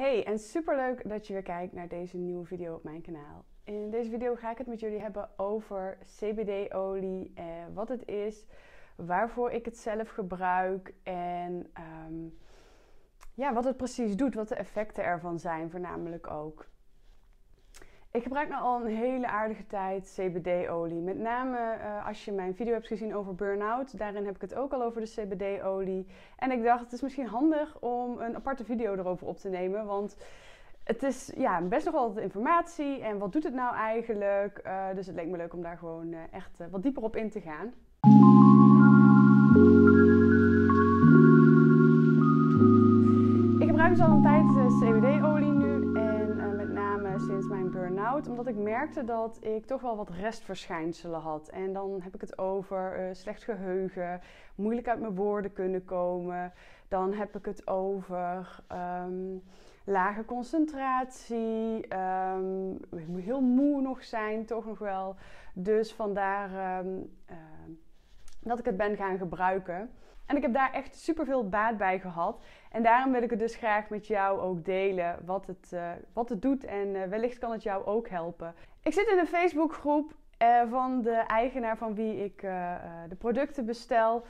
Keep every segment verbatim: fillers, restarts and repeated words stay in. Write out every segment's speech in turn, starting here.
Hey, en superleuk dat je weer kijkt naar deze nieuwe video op mijn kanaal. In deze video ga ik het met jullie hebben over C B D-olie, eh, wat het is, waarvoor ik het zelf gebruik en um, ja, wat het precies doet, wat de effecten ervan zijn voornamelijk ook. Ik gebruik nu al een hele aardige tijd C B D-olie. Met name uh, als je mijn video hebt gezien over burn-out. Daarin heb ik het ook al over de C B D-olie. En ik dacht, het is misschien handig om een aparte video erover op te nemen. Want het is ja, best nog wel wat informatie. En wat doet het nou eigenlijk? Uh, dus het leek me leuk om daar gewoon uh, echt uh, wat dieper op in te gaan. Ik gebruik dus al een tijd uh, C B D-olie nu. Sinds mijn burn-out, omdat ik merkte dat ik toch wel wat restverschijnselen had. En dan heb ik het over uh, slecht geheugen, moeilijk uit mijn woorden kunnen komen. Dan heb ik het over um, lage concentratie, um, ik moet heel moe nog zijn, toch nog wel. Dus vandaar um, uh, dat ik het ben gaan gebruiken. En ik heb daar echt super veel baat bij gehad. En daarom wil ik het dus graag met jou ook delen wat het, uh, wat het doet. En uh, wellicht kan het jou ook helpen. Ik zit in een Facebookgroep uh, van de eigenaar van wie ik uh, uh, de producten bestel.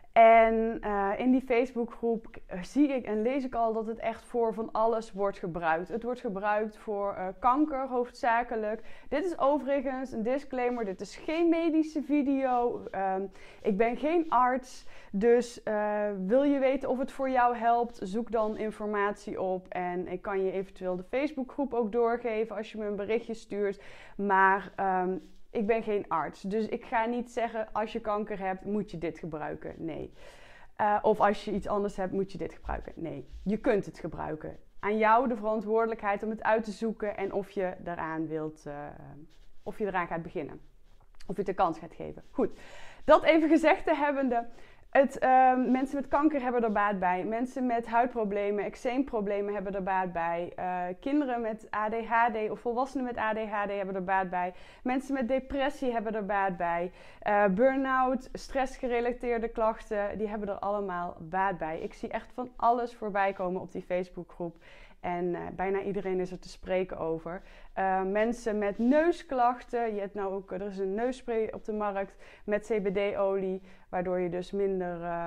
En uh, in die Facebookgroep zie ik en lees ik al dat het echt voor van alles wordt gebruikt. Het wordt gebruikt voor uh, kanker hoofdzakelijk. Dit is overigens een disclaimer, dit is geen medische video. Um, ik ben geen arts, dus uh, wil je weten of het voor jou helpt, zoek dan informatie op. En ik kan je eventueel de Facebookgroep ook doorgeven als je me een berichtje stuurt. Maar Um, ik ben geen arts, dus ik ga niet zeggen als je kanker hebt, moet je dit gebruiken. Nee. Uh, of als je iets anders hebt, moet je dit gebruiken. Nee. Je kunt het gebruiken. Aan jou de verantwoordelijkheid om het uit te zoeken en of je eraan wilt, uh, of je eraan gaat beginnen. Of je het de kans gaat geven. Goed. Dat even gezegd te hebbende. Het, uh, mensen met kanker hebben er baat bij. Mensen met huidproblemen, eczeemproblemen hebben er baat bij. Uh, kinderen met A D H D of volwassenen met A D H D hebben er baat bij. Mensen met depressie hebben er baat bij. Uh, burn-out, stressgerelateerde klachten, die hebben er allemaal baat bij. Ik zie echt van alles voorbij komen op die Facebookgroep. En uh, bijna iedereen is er te spreken over. Uh, mensen met neusklachten. Je hebt nou ook, er is een neusspray op de markt met C B D-olie. Waardoor je dus minder, uh,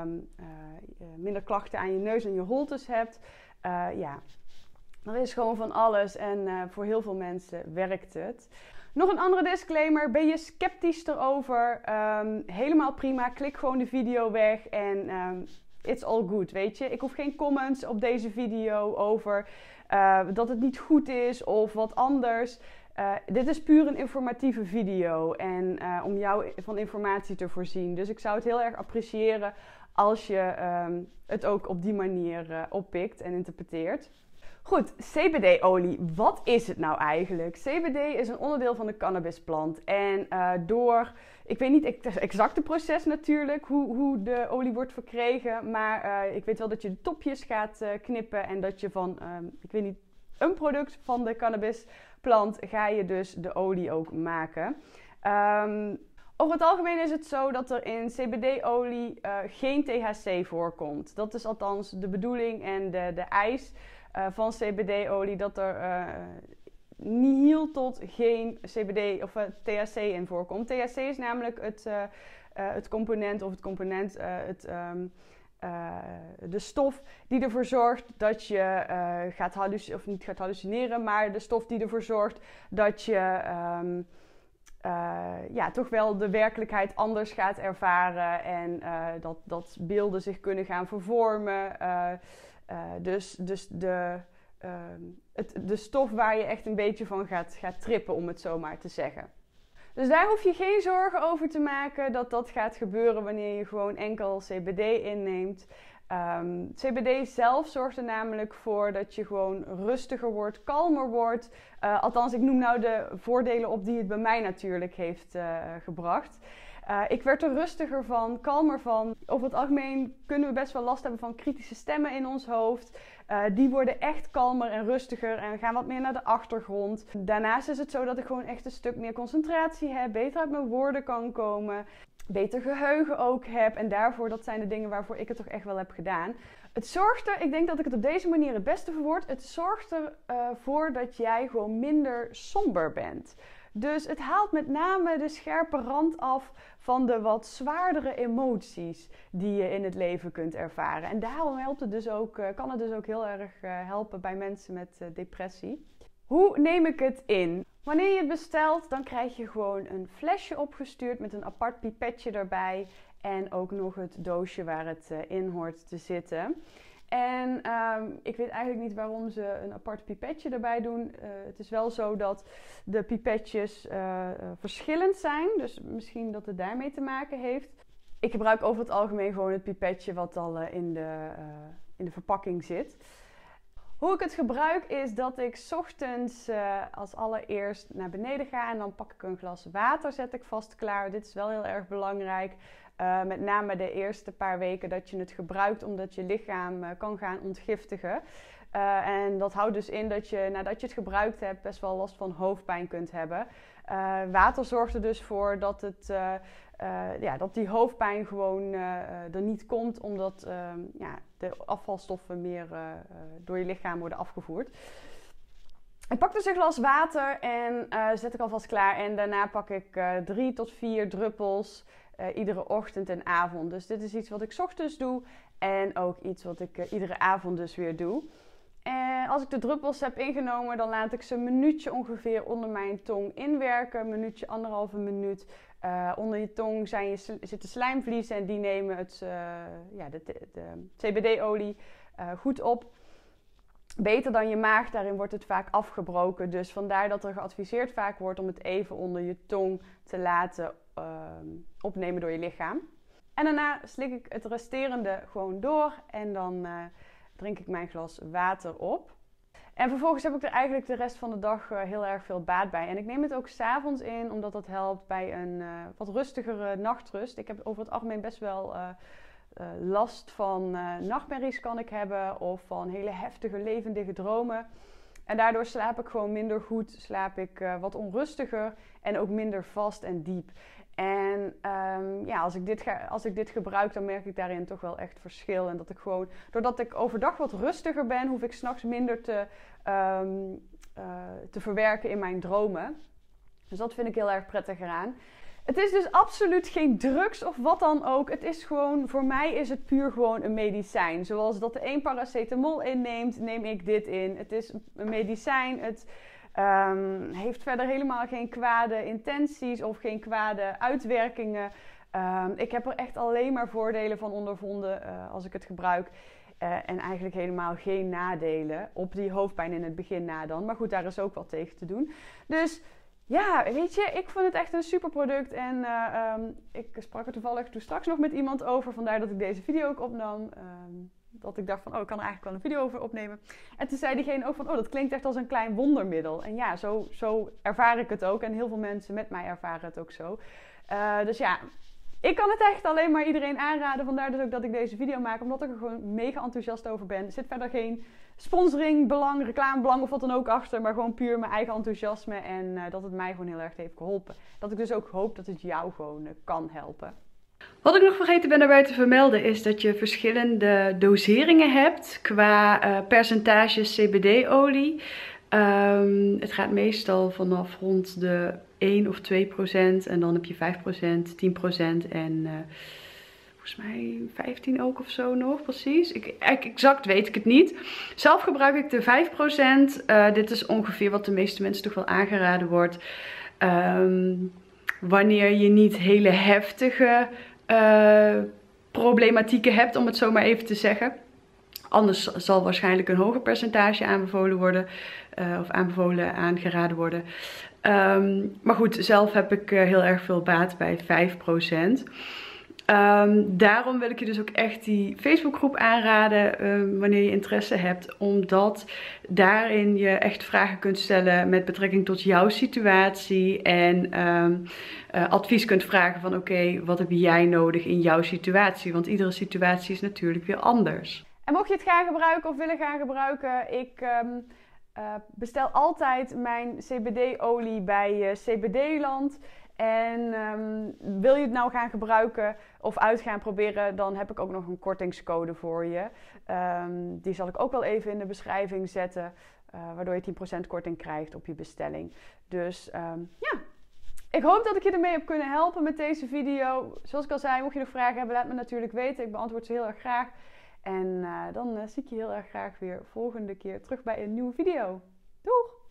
uh, minder klachten aan je neus en je holtes hebt. Uh, ja, er is gewoon van alles. En uh, voor heel veel mensen werkt het. Nog een andere disclaimer. Ben je sceptisch erover? Um, helemaal prima. Klik gewoon de video weg en Um, it's all good, weet je. Ik hoef geen comments op deze video over uh, dat het niet goed is of wat anders. Uh, dit is puur een informatieve video en uh, om jou van informatie te voorzien. Dus ik zou het heel erg appreciëren als je um, het ook op die manier uh, oppikt en interpreteert. Goed, C B D-olie. Wat is het nou eigenlijk? C B D is een onderdeel van de cannabisplant. En uh, door, ik weet niet het exacte proces natuurlijk, hoe, hoe de olie wordt verkregen. Maar uh, ik weet wel dat je de topjes gaat uh, knippen en dat je van, um, ik weet niet, een product van de cannabisplant ga je dus de olie ook maken. Um, Over het algemeen is het zo dat er in C B D-olie uh, geen T H C voorkomt. Dat is althans de bedoeling en de, de eis uh, van C B D-olie, dat er uh, nihil tot geen C B D of uh, T H C in voorkomt. T H C is namelijk het, uh, uh, het component of het component, uh, het, um, uh, de stof die ervoor zorgt dat je uh, gaat hallucineren, of niet gaat hallucineren, maar de stof die ervoor zorgt dat je Um, Uh, ja, toch wel de werkelijkheid anders gaat ervaren en uh, dat, dat beelden zich kunnen gaan vervormen. Uh, uh, dus dus de, uh, het, de stof waar je echt een beetje van gaat, gaat trippen, om het zo maar te zeggen. Dus daar hoef je geen zorgen over te maken dat dat gaat gebeuren wanneer je gewoon enkel C B D inneemt. Um, C B D zelf zorgt er namelijk voor dat je gewoon rustiger wordt, kalmer wordt. Uh, althans, ik noem nou de voordelen op die het bij mij natuurlijk heeft uh, gebracht. Uh, ik werd er rustiger van, kalmer van. Over het algemeen kunnen we best wel last hebben van kritische stemmen in ons hoofd. Uh, die worden echt kalmer en rustiger en gaan wat meer naar de achtergrond. Daarnaast is het zo dat ik gewoon echt een stuk meer concentratie heb, beter uit mijn woorden kan komen. Beter geheugen ook heb. En daarvoor, dat zijn de dingen waarvoor ik het toch echt wel heb gedaan. Het zorgt er, ik denk dat ik het op deze manier het beste verwoord, het zorgt ervoor uh, dat jij gewoon minder somber bent. Dus het haalt met name de scherpe rand af van de wat zwaardere emoties die je in het leven kunt ervaren. En daarom helpt het dus ook, uh, kan het dus ook heel erg uh, helpen bij mensen met uh, depressie. Hoe neem ik het in? Wanneer je het bestelt, dan krijg je gewoon een flesje opgestuurd met een apart pipetje erbij. En ook nog het doosje waar het uh, in hoort te zitten. En um, ik weet eigenlijk niet waarom ze een apart pipetje erbij doen. Uh, het is wel zo dat de pipetjes uh, uh, verschillend zijn. Dus misschien dat het daarmee te maken heeft. Ik gebruik over het algemeen gewoon het pipetje wat al uh, in, de, uh, in de verpakking zit. Hoe ik het gebruik is dat ik 's ochtends uh, als allereerst naar beneden ga. En dan pak ik een glas water, zet ik vast klaar. Dit is wel heel erg belangrijk. Uh, met name de eerste paar weken dat je het gebruikt, omdat je lichaam uh, kan gaan ontgiftigen. Uh, en dat houdt dus in dat je nadat je het gebruikt hebt best wel last van hoofdpijn kunt hebben. Uh, water zorgt er dus voor dat, het, uh, uh, ja, dat die hoofdpijn gewoon uh, er niet komt, omdat uh, ja, de afvalstoffen meer uh, door je lichaam worden afgevoerd. Ik pak dus een glas water en uh, zet ik alvast klaar. En daarna pak ik uh, drie tot vier druppels uh, iedere ochtend en avond. Dus dit is iets wat ik 's ochtends doe en ook iets wat ik uh, iedere avond dus weer doe. En als ik de druppels heb ingenomen, dan laat ik ze een minuutje ongeveer onder mijn tong inwerken. Een minuutje, anderhalve minuut. Uh, onder je tong zijn je, zitten slijmvliezen en die nemen het, uh, ja, de, de, de C B D-olie uh, goed op. Beter dan je maag, daarin wordt het vaak afgebroken. Dus vandaar dat er geadviseerd vaak wordt om het even onder je tong te laten uh, opnemen door je lichaam. En daarna slik ik het resterende gewoon door en dan uh, drink ik mijn glas water op. En vervolgens heb ik er eigenlijk de rest van de dag uh, heel erg veel baat bij. En ik neem het ook 's avonds in, omdat dat helpt bij een uh, wat rustigere nachtrust. Ik heb over het algemeen best wel uh, uh, last van uh, nachtmerries kan ik hebben of van hele heftige levendige dromen. En daardoor slaap ik gewoon minder goed, slaap ik uh, wat onrustiger en ook minder vast en diep. En um, ja, als ik, dit ga, als ik dit gebruik, dan merk ik daarin toch wel echt verschil. En dat ik gewoon, doordat ik overdag wat rustiger ben, hoef ik 's nachts minder te, um, uh, te verwerken in mijn dromen. Dus dat vind ik heel erg prettig eraan. Het is dus absoluut geen drugs of wat dan ook. Het is gewoon, voor mij is het puur gewoon een medicijn. Zoals dat de een paracetamol inneemt, neem ik dit in. Het is een medicijn. Het um, heeft verder helemaal geen kwade intenties of geen kwade uitwerkingen. Um, ik heb er echt alleen maar voordelen van ondervonden uh, als ik het gebruik. Uh, en eigenlijk helemaal geen nadelen. Op die hoofdpijn in het begin na dan. Maar goed, daar is ook wat tegen te doen. Dus ja, weet je, ik vond het echt een super product. En uh, um, ik sprak er toevallig toen straks nog met iemand over. Vandaar dat ik deze video ook opnam. Um, dat ik dacht van, oh, ik kan er eigenlijk wel een video over opnemen. En toen zei diegene ook van, oh, dat klinkt echt als een klein wondermiddel. En ja, zo, zo ervaar ik het ook. En heel veel mensen met mij ervaren het ook zo. Uh, dus ja, ik kan het echt alleen maar iedereen aanraden. Vandaar dus ook dat ik deze video maak. Omdat ik er gewoon mega enthousiast over ben. Er zit verder geen sponsoring, belang, reclamebelang of wat dan ook achter. Maar gewoon puur mijn eigen enthousiasme. En uh, dat het mij gewoon heel erg heeft geholpen. Dat ik dus ook hoop dat het jou gewoon uh, kan helpen. Wat ik nog vergeten ben daarbij te vermelden is dat je verschillende doseringen hebt qua uh, percentages C B D-olie. Um, het gaat meestal vanaf rond de één of twee procent en dan heb je vijf procent, tien procent en uh, volgens mij vijftien ook of zo nog precies. Ik, exact weet ik het niet. Zelf gebruik ik de vijf procent. Uh, dit is ongeveer wat de meeste mensen toch wel aangeraden wordt. Um, wanneer je niet hele heftige uh, problematieken hebt, om het zo maar even te zeggen. Anders zal waarschijnlijk een hoger percentage aanbevolen worden. Uh, of aanbevolen aangeraden worden. Um, maar goed, zelf heb ik uh, heel erg veel baat bij vijf procent. Um, daarom wil ik je dus ook echt die Facebookgroep aanraden um, wanneer je interesse hebt. Omdat daarin je echt vragen kunt stellen met betrekking tot jouw situatie. En um, uh, advies kunt vragen van oké, okay, wat heb jij nodig in jouw situatie? Want iedere situatie is natuurlijk weer anders. En mocht je het gaan gebruiken of willen gaan gebruiken, ik um, uh, bestel altijd mijn C B D-olie bij uh, C B D-land. En um, wil je het nou gaan gebruiken of uit gaan proberen, dan heb ik ook nog een kortingscode voor je. Um, die zal ik ook wel even in de beschrijving zetten, uh, waardoor je tien procent korting krijgt op je bestelling. Dus um, ja, ik hoop dat ik je ermee heb kunnen helpen met deze video. Zoals ik al zei, mocht je nog vragen hebben, laat me natuurlijk weten. Ik beantwoord ze heel erg graag. En uh, dan uh, zie ik je heel erg graag weer volgende keer terug bij een nieuwe video. Doeg!